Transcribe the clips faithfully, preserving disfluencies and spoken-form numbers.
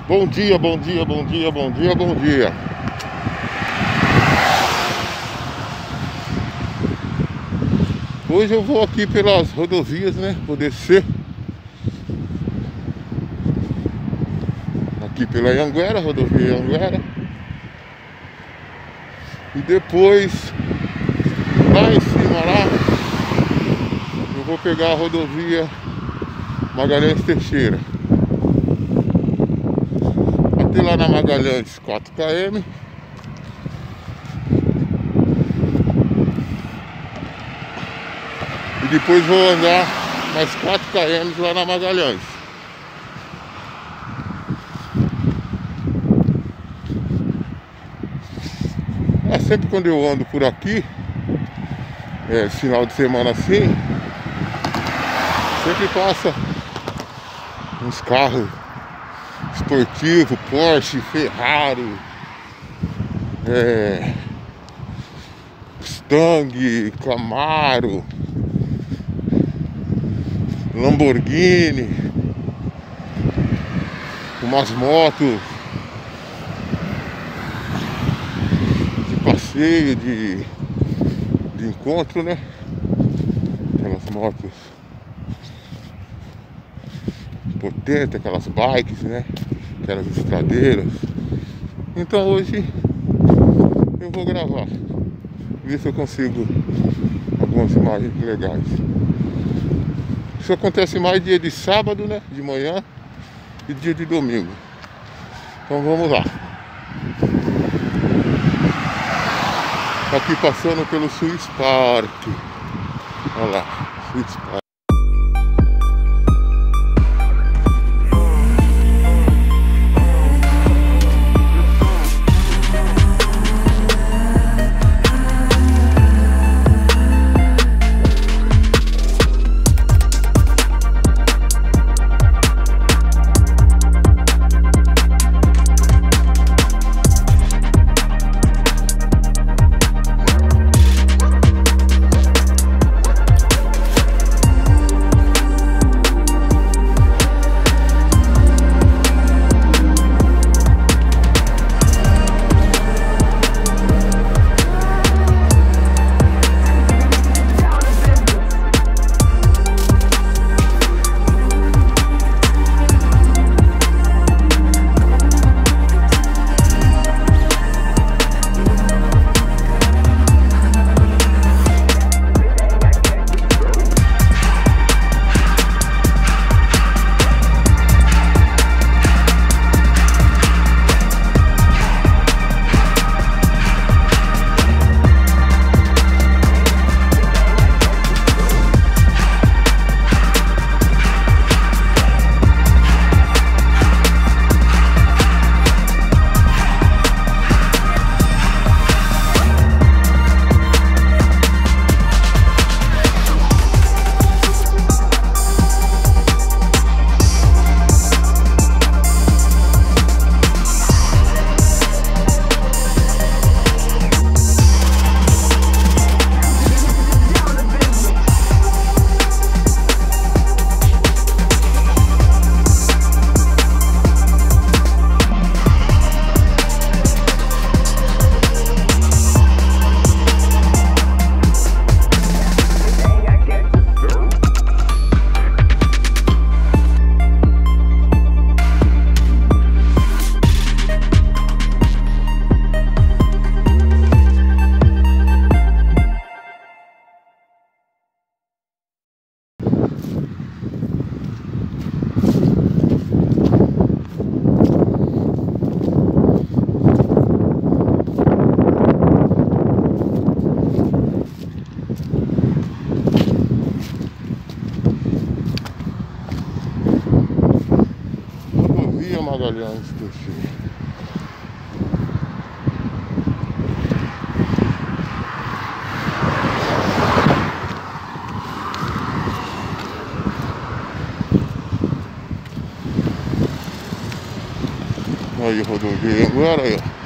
Bom dia, bom dia, bom dia, bom dia, bom dia. Hoje eu vou aqui pelas rodovias, né? Vou descer aqui pela Anhanguera, rodovia Anhanguera. E depois, lá em cima, lá, eu vou pegar a rodovia Magalhães Teixeira. Até lá na Magalhães, quatro quilômetros. E depois vou andar mais quatro quilômetros lá na Magalhães. É, sempre quando eu ando por aqui, é, final de semana assim, sempre passa uns carros esportivos, Porsche, Ferrari, é, Mustang, Camaro, Lamborghini, umas motos de passeio, de, de encontro, né? Aquelas motos potentes, aquelas bikes, né? Aquelas estradeiras. Então hoje eu vou gravar, ver se eu consigo algumas imagens legais. Isso acontece mais dia de sábado, né? De manhã e dia de domingo. Então vamos lá. Aqui passando pelo Swiss Park. Olha lá, Swiss Park. Magalhães Teixeira. Aí, rodovia Anhanguera aí, ó.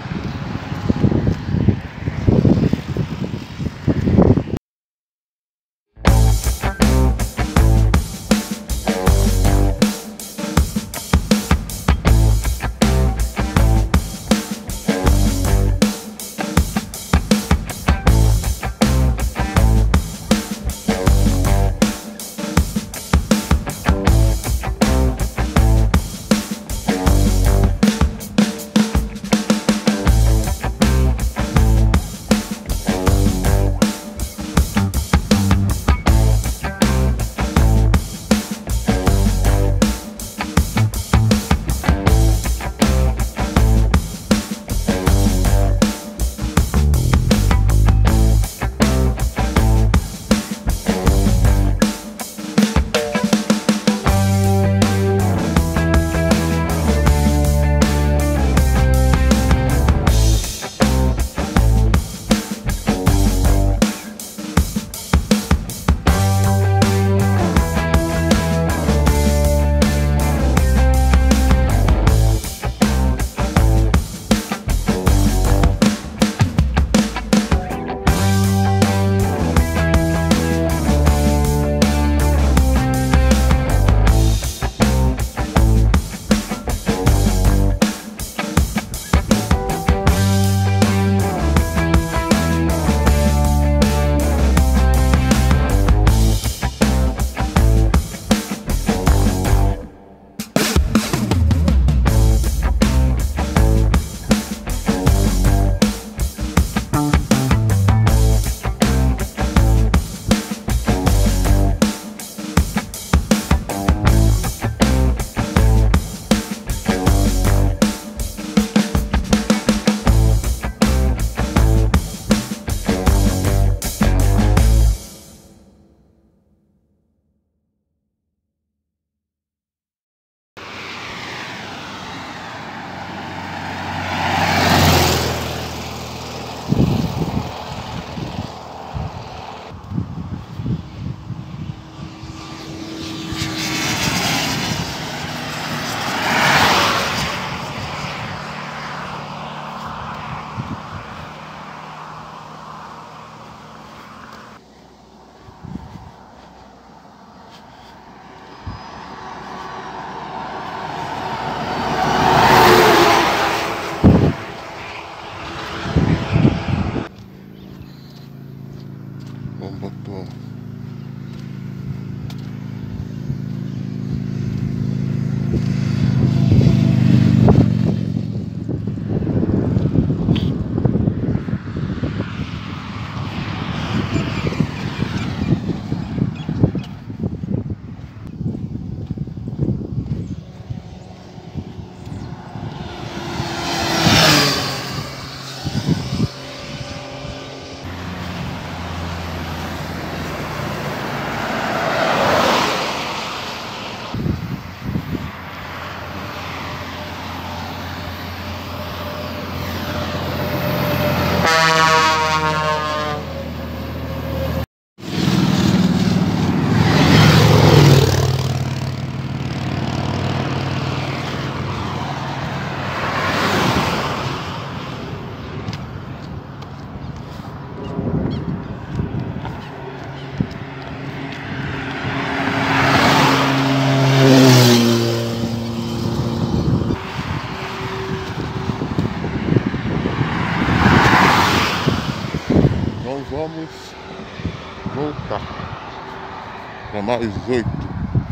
vamos voltar para mais oito.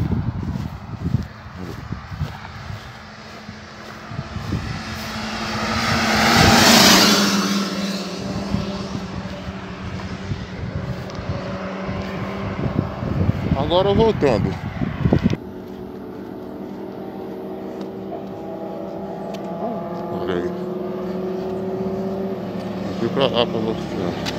Agora voltando. Olha aí. Vou vir pra lá pra mostrar.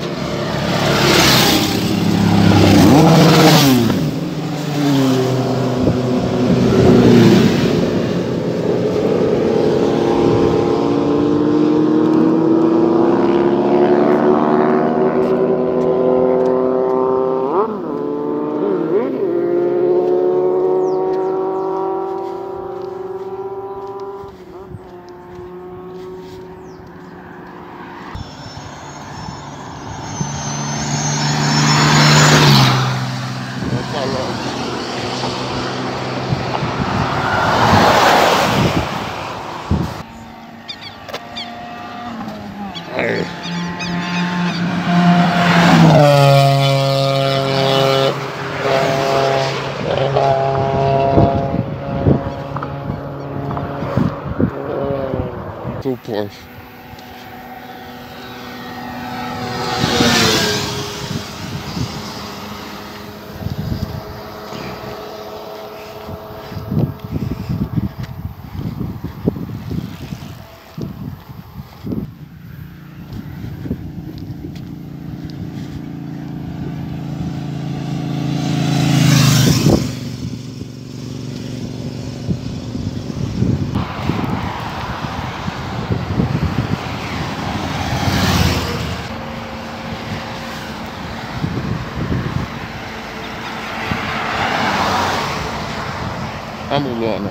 O Porsche. A mulona.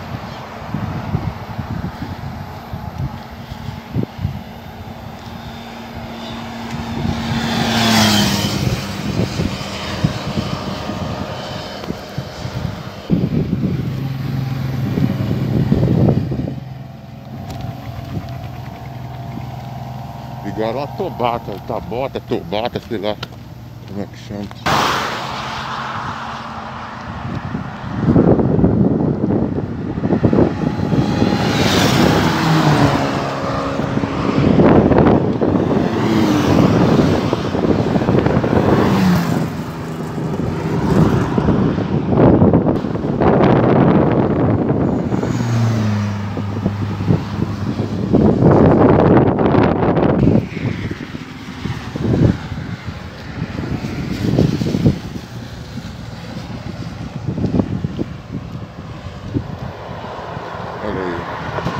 Ligaram a tobata, tabota, tobata, sei lá como é que chama. Olha aí.